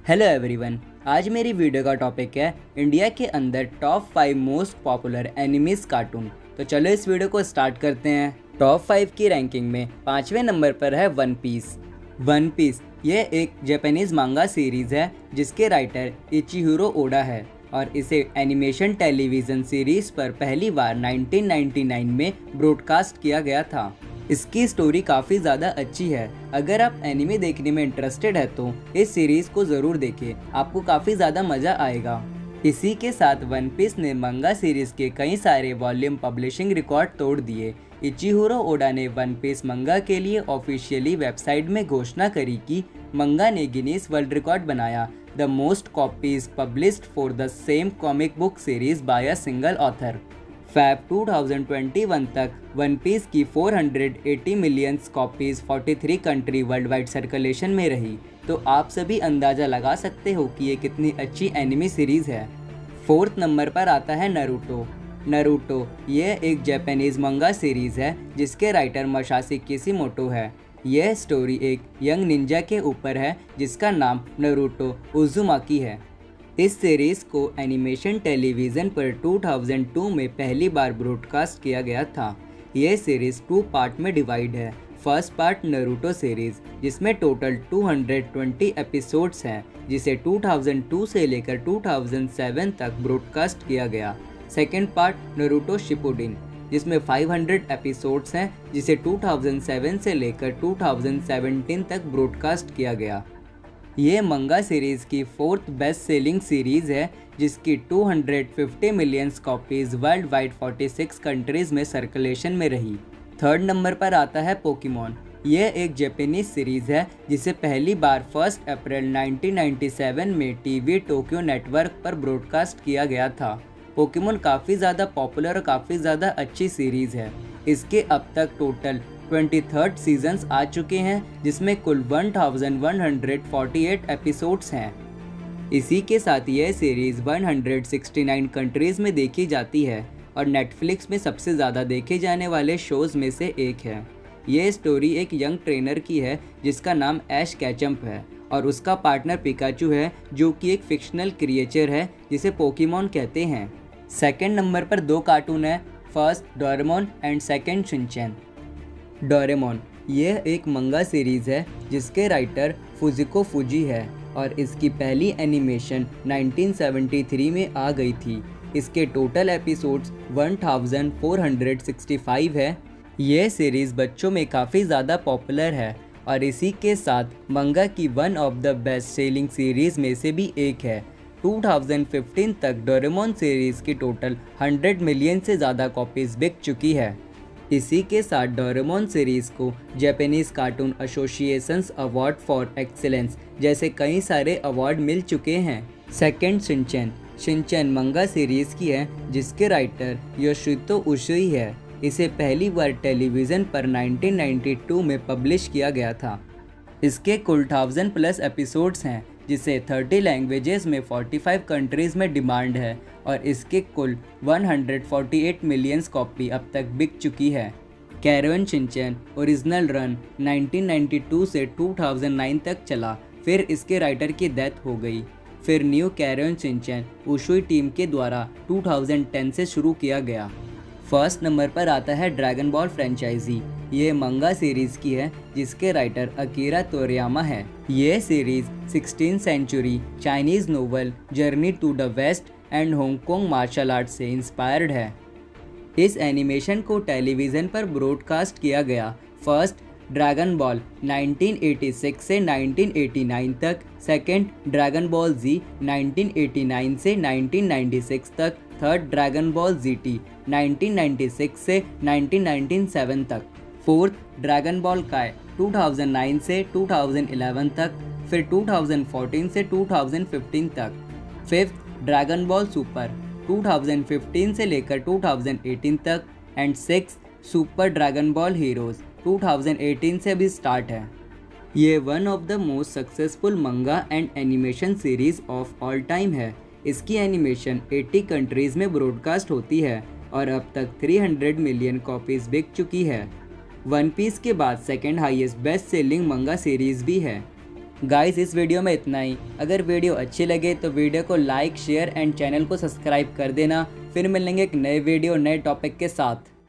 Hello everyone, आज मेरी video का टॉपिक है इंडिया के अंदर top 5 most popular animes cartoon. तो चलो इस वीडियो को स्टार्ट करते हैं। टॉप 5 की रैंकिंग में 5वें नंबर पर है वन पीस। वन पीस ये एक जापानीज मांगा सीरीज है जिसके राइटर इचिहिरो ओडा है और इसे एनिमेशन टेलीविज़न सीरीज पर पहली बार 1999 में ब्रॉडकास्ट किया गया था। इसकी स्टोरी काफ़ी ज़्यादा अच्छी है। अगर आप एनिमे देखने में इंटरेस्टेड है तो इस सीरीज़ को ज़रूर देखें, आपको काफ़ी ज़्यादा मज़ा आएगा। इसी के साथ वन पीस ने मंगा सीरीज़ के कई सारे वॉल्यूम पब्लिशिंग रिकॉर्ड तोड़ दिए। इचिहिरो ओडा ने वन पीस मंगा के लिए ऑफिशियली वेबसाइट में घोषणा करी कि मंगा ने गिनीज वर्ल्ड रिकॉर्ड बनाया, the most copies published for the same comic book series by a single author. Feb 2021 तक वन पीस की 480 million copies 43 country worldwide circulation में रही। तो आप सभी अंदाज़ा लगा सकते हो कि ये कितनी अच्छी एनिमे सीरीज़ है। 4th नंबर पर आता है नारुतो। नारुतो ये एक जापानीज मंगा सीरीज़ है जिसके राइटर मसाशी किशिमोटो है। यह स्टोरी एक यंग निंजा के ऊपर है जिसका नाम नारुतो उज़ुमाकी है। इस सीरीज़ को एनिमेशन टेलीविज़न पर 2002 में पहली बार ब्रॉडकास्ट किया गया था। यह सीरीज़ 2 पार्ट में डिवाइड है। फर्स्ट पार्ट नारुतो सीरीज़ जिसमें टोटल 220 एपिसोड्स हैं, जिसे 2002 से लेकर 2007 तक ब्रॉडकास्ट किया गया। सेकेंड पार्ट नारुतो शिपुडिन जिसमें 500 एपिसोड्स हैं, जिसे 2007 से लेकर 2017 तक ब्रॉडकास्ट किया गया। ये मंगा सीरीज़ की 4th बेस्ट सेलिंग सीरीज़ है जिसकी 250 million copies worldwide 46 countries में सर्कुलेशन में रही। 3rd नंबर पर आता है पोकेमॉन। यह एक जापानीज सीरीज़ है जिसे पहली बार 1 अप्रैल 1997 में टीवी टोक्यो नेटवर्क पर ब्रॉडकास्ट किया गया था। पोकेमॉन काफ़ी ज़्यादा पॉपुलर और काफ़ी ज़्यादा अच्छी सीरीज़ है। इसके अब तक टोटल 23rd सीजन्स आ चुके हैं जिसमें कुल 1148 एपिसोड्स हैं। इसी के साथ यह सीरीज़ 169 कंट्रीज़ में देखी जाती है और नेटफ्लिक्स में सबसे ज़्यादा देखे जाने वाले शोज़ में से एक है। यह स्टोरी एक यंग ट्रेनर की है जिसका नाम ऐश कैचम्प है और उसका पार्टनर पिकाचू है जो कि एक फिक्शनल क्रिएचर है जिसे पोकेमॉन कहते हैं। 2nd नंबर पर 2 कार्टून है, first Doraemon and second Shinchan. Doraemon यह एक मंगा सीरीज़ है जिसके राइटर फुजिको फुजी है और इसकी पहली एनिमेशन 1973 में आ गई थी। इसके टोटल एपिसोड्स 1465 है। यह सीरीज़ बच्चों में काफ़ी ज़्यादा पॉपुलर है और इसी के साथ मंगा की one of the best selling series में से भी एक है। 2015 तक डोरेमोन सीरीज़ की टोटल 100 मिलियन से ज़्यादा कॉपीज़ बिक चुकी है। इसी के साथ डोरेमोन सीरीज़ को Japanese cartoon associations award for excellence जैसे कई सारे अवार्ड मिल चुके हैं। Second Shinchan. Shinchan manga series की है जिसके राइटर योशितो उशुई है। इसे पहली बार टेलीविज़न पर 1992 में पब्लिश किया गया था। इसके कुल 1000+ एपिसोड्स हैं जिसे 30 लैंग्वेजेस में 45 कंट्रीज़ में डिमांड है और इसके कुल 148 मिलियन कॉपी अब तक बिक चुकी है। कैरेवन शिनचैन ओरिजिनल रन 1992 से 2009 तक चला, फिर इसके राइटर की डेथ हो गई। फिर new crayon Shinchan Usui team के द्वारा 2010 से शुरू किया गया। 1st नंबर पर आता है ड्रैगन बॉल फ्रेंचाइजी। ये मंगा सीरीज़ की है जिसके राइटर अकीरा तोरियामा है। ये series 16th century Chinese novel journey to the west and Hong Kong martial art से इंस्पायर्ड है। इस एनिमेशन को टेलीविज़न पर ब्रॉडकास्ट किया गया। फर्स्ट ड्रैगन बॉल 1986 से 1989 तक, सेकेंड ड्रैगन बॉल जी 1989 से 1996 तक, थर्ड ड्रैगन बॉल जीटी 1996 से 1997 तक, फोर्थ ड्रैगन बॉल काय 2009 से 2011 तक, फिर 2014 से 2015 तक, फिफ्थ ड्रैगन बॉल सुपर 2015 से लेकर 2018 तक and six super dragon ball heroes 2018 से भी स्टार्ट है। ये one of the most successful manga and animation series of all time है। इसकी एनिमेशन 80 कंट्रीज़ में ब्रॉडकास्ट होती है और अब तक 300 मिलियन कॉपीज़ बिक चुकी है। वन पीस के बाद second highest best selling manga series भी है। गाइस इस वीडियो में इतना ही। अगर वीडियो अच्छी लगे तो वीडियो को लाइक शेयर एंड चैनल को सब्सक्राइब कर देना। फिर मिलेंगे एक नए वीडियो नए टॉपिक के साथ।